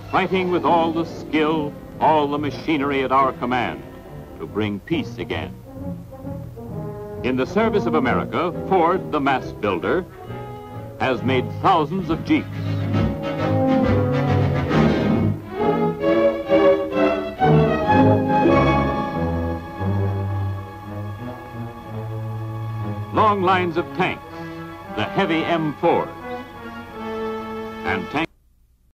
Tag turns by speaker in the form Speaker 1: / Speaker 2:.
Speaker 1: fighting with all the skill, all the machinery at our command to bring peace again. In the service of America, Ford, the mass builder, has made thousands of Jeeps. Long lines of tanks, the heavy M4s, and tanks